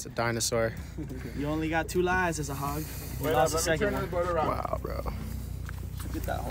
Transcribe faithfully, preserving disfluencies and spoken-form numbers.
It's a dinosaur. You only got two lives as a hog. You Wait lost up, the let me second turn one. the boat around. Wow, bro. Get that